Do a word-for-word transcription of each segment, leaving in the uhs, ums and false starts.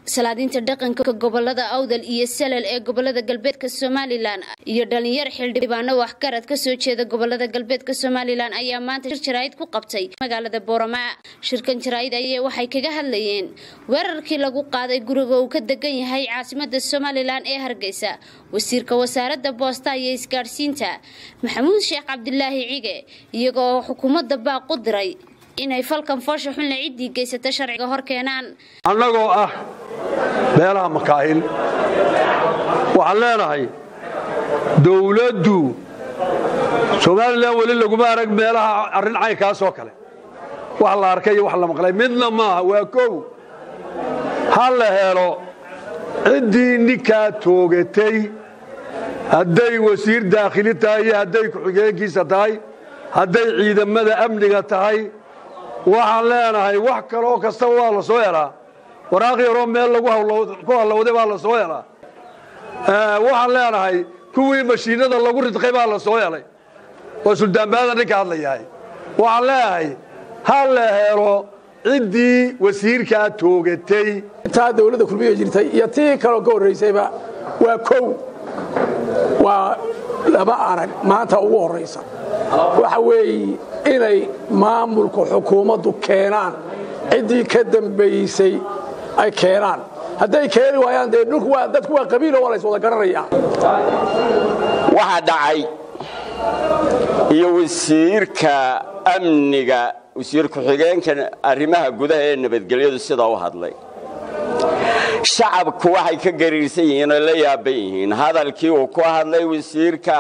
salaadinta dhaqanka gobolada Awdal iyo Salal ee gobolada galbeedka Somaliland iyo dhalinyar xildhibaano wax garad ka soo jeeda gobolada galbeedka Somaliland ayaa maanta shir jaraa'id ku qabtay magaalada Boorama. Shirkan jaraa'id ayaa waxay kaga hadlayeen weerarkii lagu qaaday guriga uu ka degan yahay caasimadda Somaliland ee Hargeysa. wasiirka wasaaradda boosta iyo isgaarsiinta Maxamuud Sheekh Cabdillaahi Cige iyagoo xukuumadda baa ku diray inay falkan foosha xun la cidii geysata sharciga hor keenaan. annagoo ah beelaha makaahil waxaan leenahay dawladdu Somaliland wali laguma arag meelaha arrin caynkaas oo kale wax la arkay wax la maqlay midna maaha waa koow hal la helo cidii ninka toogatay hadday wasiir daakhili tahay hadday ku xigeenkiisa tahay hadday ciidamada amniga tahay waxaan leenahay wax kale oo kasta waa la soo helaa waraaq yar oo meel lagu ku halowday baa la soo helaa waxaan leenahay kuwii mashiinada lagu ridqay baa la soo helay oo suldaanbaada ninka hadlayahay waxaan leenahay hal la helo cidii wasiirka toogatay taa dawladda kulmiye jirtay iyo tii kale ka horeysayba waa kow waa laba arag maanta ugu horeysa waxa weeye inay maamulka xukuumaddu keenaan cidii ka dambeysay ay keenaan hadday keeni waayaan dee dhulku waa dadku waa qabiil oo la iswada garanaya waxa dhacay iyo wasiirka amniga wasiirka xigeenka arrimaha gudaha ee nabadgelyadu sida uu hadlay shacabku waxay ka gariirsan yihiin oo la yaaban yihiin hadalkii uu ku hadlay wasiirka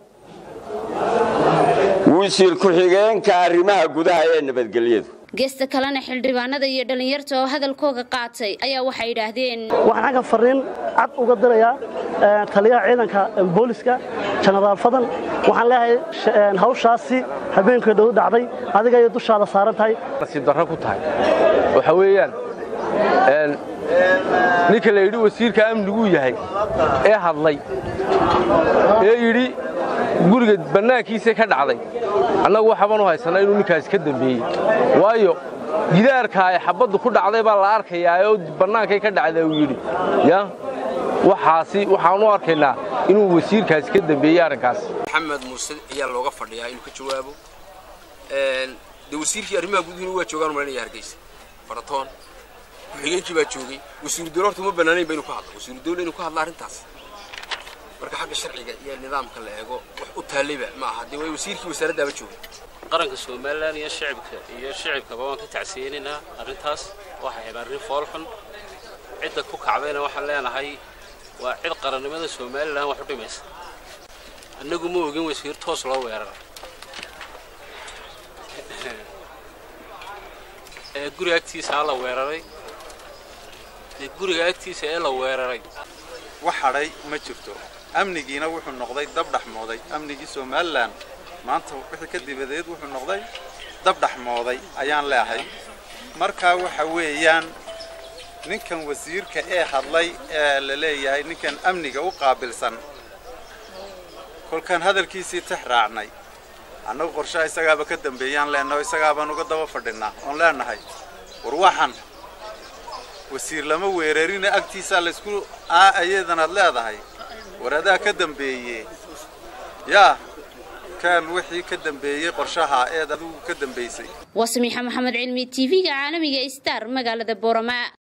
wasiirka xigeenka arrimaha gudaha ee nabadgelyadu geesta kalena xildhibaanada iyo dhalinyarta oo hadalkooda qaatay ayaa waxay yiraahdeen waxaan ka fariin cad uga dirayaa taliyaha ciidanka booliska General Fadan waxaan leeyahay hawshaasi habeenkii dhow dhacday adiga ay dushaada saaran tahay si darro ku tahay waxa weeyaan een ninka la yiri wasiirka amnigu yahay ee hadlay ee yiri guriga banaankiisa ka dhacday annagu waxaan u haysanaa inuu ninkaas ka dambeeyay waayo gidaarka ay xabadu ku dhacday baa la arkayaa oo banaanka ka dhacday uu yiri ya waxaasi waxaan u arkaynaa inuu wasiirkaas ka dambeeyay arrinkaas Maxamed Muuse ayaa looga fadhiyaa inuu ka jawaabo een de wasiirkii arrimaha gudaha waa joogaan marinaya Hargeysa faratoon xigeenkii baa joogay wasiir dowladdu ma banaanay baynu ku hadlo wasiir dowladdu inuu ka hadla arrintaas marka xagga sharciga iyo nidaamka la eego wax u taalayba ma aha de way wasiirkii wasaaradda ba joogay qaranka Somaliland iyo shacabka iyo shacabka baan ka tacsiinina arrintaas waxa ay arrin fool xun cidda ku kacbayna waxaan leenahay waa cid qarannimada Somaliland wax u dhimaysa annagu ma ogin wasiir toos loo weeraray ee guriga agtiisa la weeraray ee guriga agtiisa ee la weeraray wax haray ma jirto amnigiina wuxuu noqday dab dhaxmooday amnigii Somaliland maanta wixii ka dibadeed wuxuu noqday dab dhaxmooday ayaan leeyahay marka waxa weeyaan ninkan wasiirka ee hadlay ee la leeyahay ninkan amniga u qaabilsan kolkan hadalkiisii tixraacnay annagu qorshaha isagaaba ka dambeeyaan leenahay isagaaba uga daba fadhinaa oo leenahay war waxan wasiir lama weerarin agtiisa la isku aayadan leedahay waradaa ka dambeeyay ya kan wixii ka dambeeyay qorshaha ee adigu ka dambeysay wasmiix maxamed cilmi T V-ga caalamiga Star magaalada Boorama.